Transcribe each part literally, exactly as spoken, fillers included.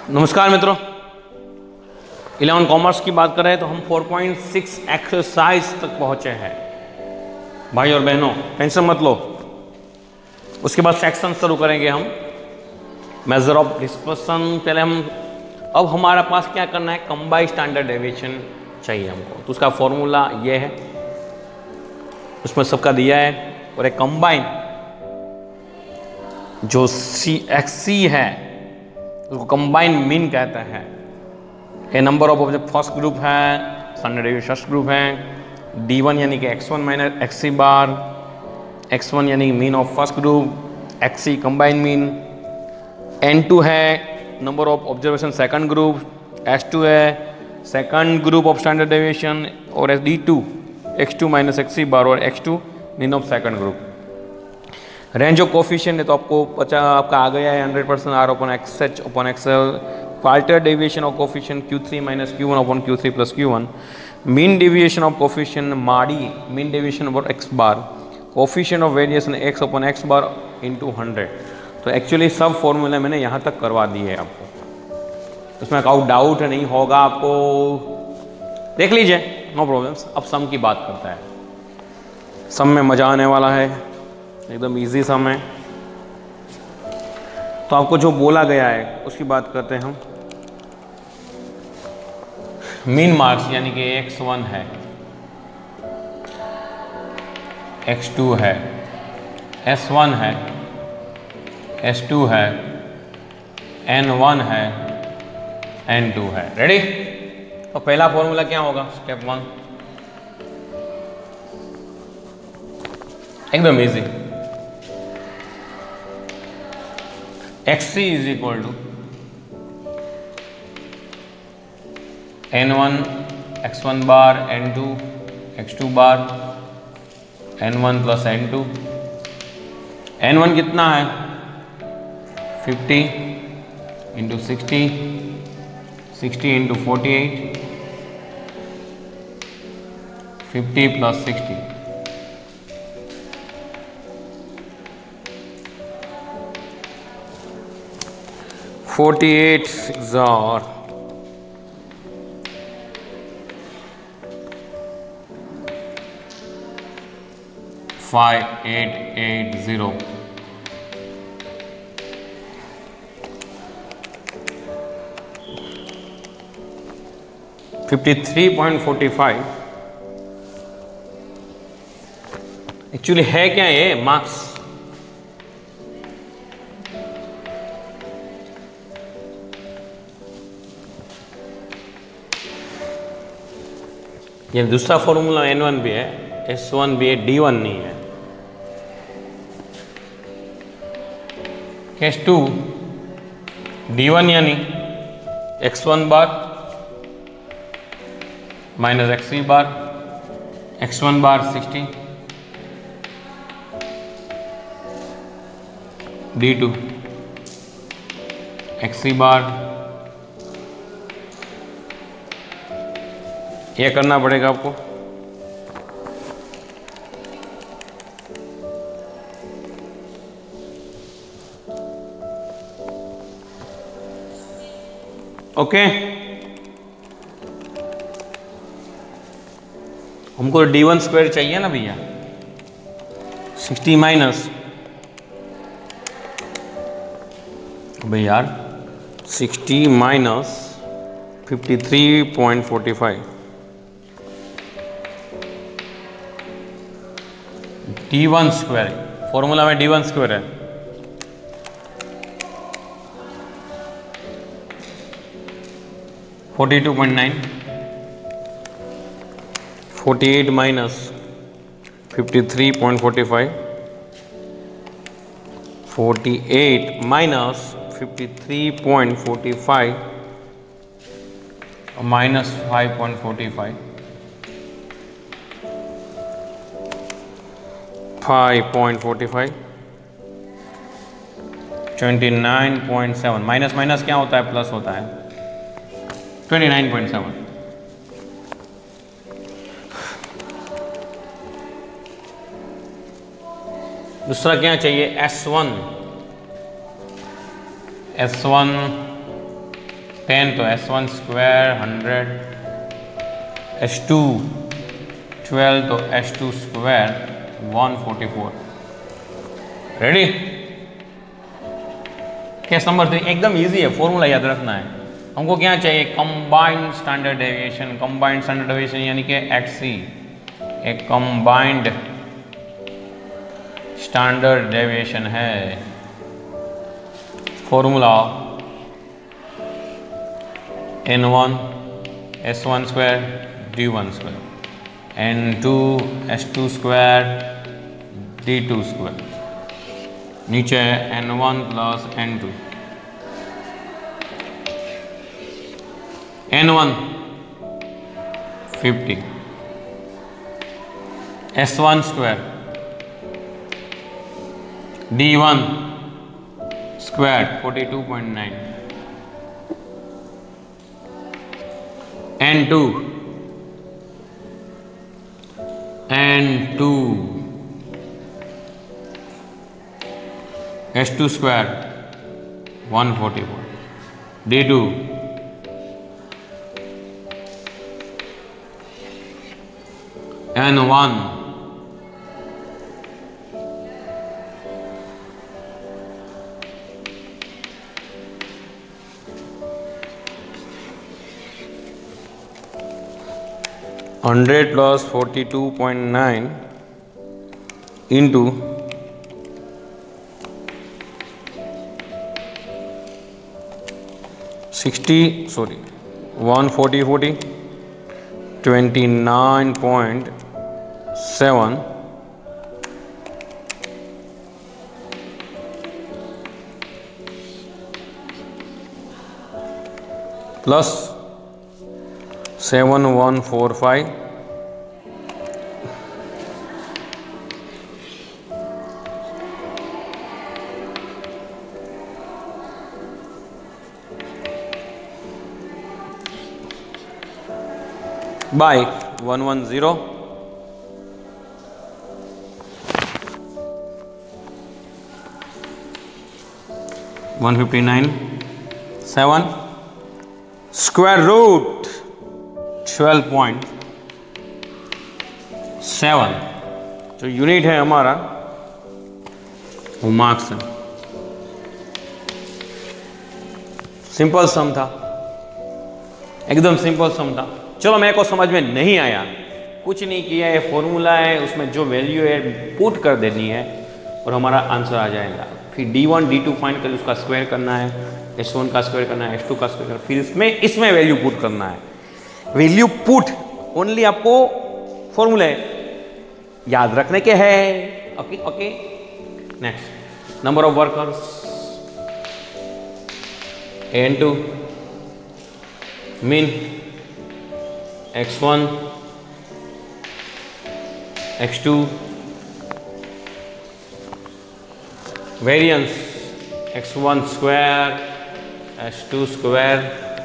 नमस्कार मित्रों, eleven commerce की बात करें तो हम फोर पॉइंट सिक्स एक्सरसाइज तक पहुंचे हैं। भाई और बहनों टेंशन मत लो, उसके बाद सेक्शन शुरू करेंगे हम। मेजर ऑफ डिस्पर्सन पहले हम, अब हमारे पास क्या करना है, कंबाइंड स्टैंडर्ड डेविएशन चाहिए हमको। तो उसका फॉर्मूला ये है, उसमें सबका दिया है। और एक कंबाइंड जो सी एक्स सी है उसको कंबाइंड मीन कहते हैं। A number of object first group है, स्टैंडर्ड डेविएशन फर्स्ट ग्रुप है। डी वन यानी कि X one minus X C bar, X one यानी mean of first group, X C combined mean. N two है number of observation second group, S two है second group of standard deviation, और S D two X two minus X C bar और X two mean of second group. Range of coefficient है तो आपको पचास आपका आ गया है hundred percent R open X H open XL. Quarter deviation of coefficient Q three minus Q one open Q three plus Q one. Mean deviation of coefficient माडी mean deviation over X bar, coefficient of variation X open X bar into hundred. तो actually सब फॉर्मूले मैंने यहाँ तक करवा दी है आपको, उसमें काउ डाउट नहीं होगा आपको, देख लीजिए, नो प्रॉब्लम्स। अब सम की बात करता है, सम में मज़ा आने वाला है, एकदम इजी सम है। तो आपको जो बोला गया है उसकी बात करते हैं हम। मीन मार्क्स यानी कि एक्स वन है, एक्स टू है, एस वन है, एस टू है, एन वन है, एन टू है। रेडी? तो पहला फॉर्मूला क्या होगा, स्टेप वन, एकदम easy. X C is equal to N one X one bar N two X two bar N one plus N two. N one कितना है, fifty into sixty, sixty into forty eight, fifty plus sixty, forty eight जार five eight eight zero. Fifty three point forty five. Actually है क्या ये marks, ये दूसरा formula N one भी है, एस वन भी है, डी वन नहीं है। केस टू डी वन यानी X one bar minus X three bar, X one bar sixty, D two X three bar. ये करना पड़ेगा आपको। ओके, हमको डी वन स्क्वायर चाहिए ना भैया, सिक्सटी माइनस भाई यार sixty minus fifty three point forty five. D one square formula में डी वन स्क्वायर है, forty two point nine, forty eight minus fifty three point forty five, forty eight minus fifty three point forty five minus five point forty five, five point forty five, twenty nine point seven. Minus minus क्या होता है, plus होता है, twenty nine point seven. दूसरा क्या चाहिए, S one, S one ten तो S one square hundred, S two twelve तो S two square one forty four. Ready? Case number three एकदम इजी है, फॉर्मूला याद रखना है। हमको क्या चाहिए? Combined standard deviation. Combined standard deviation यानी कि एक्सी, एक कंबाइंड स्टैंडर्ड डेविएशन है। Formula N one S one square D one square, N two S two square D two square, नीचे N one plus N two, N one fifty, S one square D one square forty two point nine, N two N two S two square one forty four, D two N one hundred plus forty two point nine into sixty sorry one forty forty twenty nine point seven plus seven one four five by one one zero one fifty nine seven square root twelve point seven जो unit है हमारा वो marks है। Simple सम था, एकदम simple सम था। चलो मेरे को समझ में नहीं आया, कुछ नहीं किया, ये फॉर्मूला है, उसमें जो वैल्यू है पुट कर देनी है और हमारा आंसर आ जाएगा। फिर D one D two find कर उसका स्क्वायर करना है, एस वन का स्क्वायर करना है, एस टू का स्क्वायर करना है, फिर इसमें इसमें वैल्यू पुट करना है। वैल्यू पुट ओनली आपको फॉर्मूले याद रखने के हैं। Okay okay next, number of workers N two mean X one X two variance X one square X two square.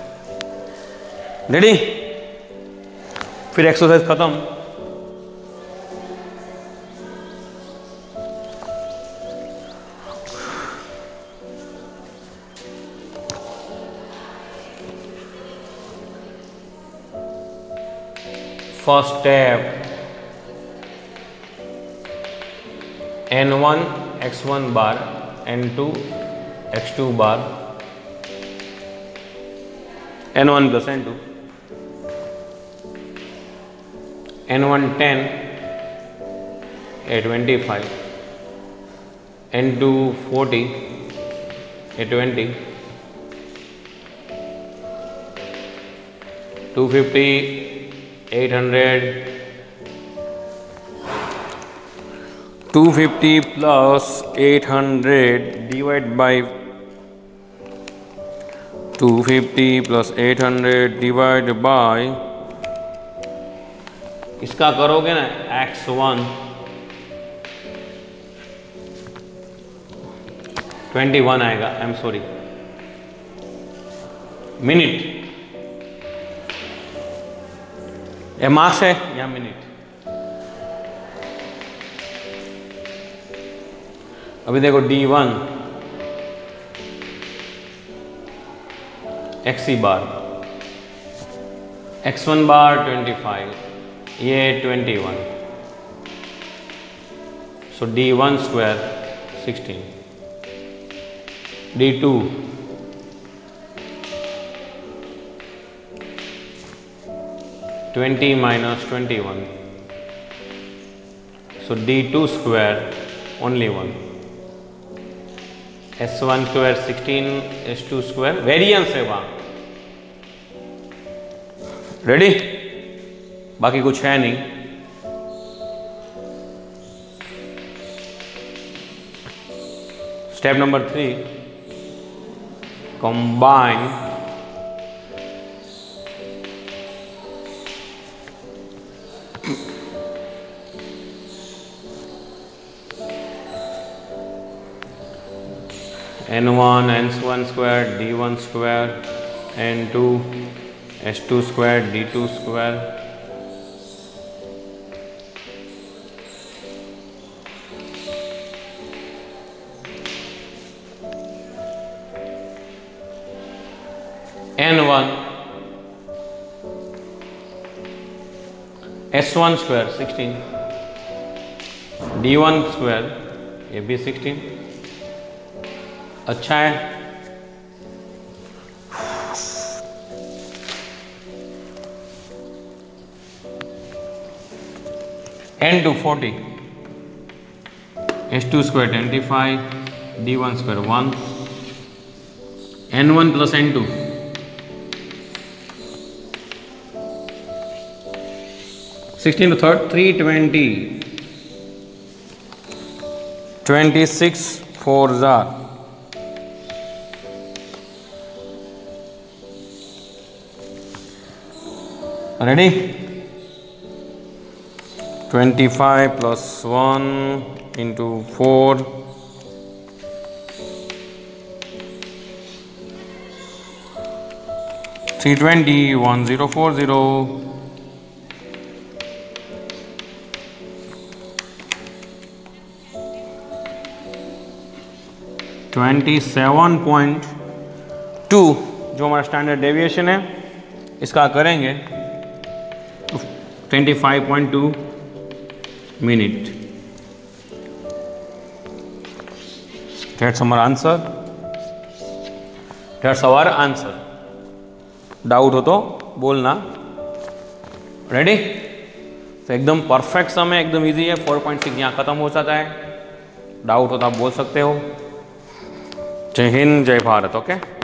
Ready? फिर एक्सरसाइज खत्म। First step N one X one bar N two X two bar N one plus N two N one ten ए twenty five N two forty ए twenty two fifty eight hundred two fifty plus eight hundred divide by two fifty plus eight hundred divide by इसका करोगे ना X one twenty one आएगा। I am sorry minute, ये marks है या minute. अभी देखो D one X C bar, X one bar twenty five, ये twenty one, so D one square sixteen, D two twenty minus twenty one, so D two square only one, S one square sixteen, S two square variance है वहां। Ready? बाकी कुछ है नहीं। Step number three, combine N one, N one square, D one square, N two, S two square, D two square, N one, S one square sixteen, D one square, ये भी sixteen. अच्छा है। N two forty, S two square twenty five, D one square one, N one plus N two sixteen two third three twenty, twenty six four जार, ready? Twenty five plus one into four, three twenty, one zero four zero, twenty seven point two जो हमारा standard deviation है, इसका करेंगे twenty five point two minute. That's हमारा answer, that's our answer. Doubt हो तो बोलना। रेडी? तो एकदम परफेक्ट समय, एकदम इजी है। फोर पॉइंट सिक्स यहाँ खत्म हो जाता है। डाउट हो तो आप बोल सकते हो। जय हिंद, जय भारत। ओके।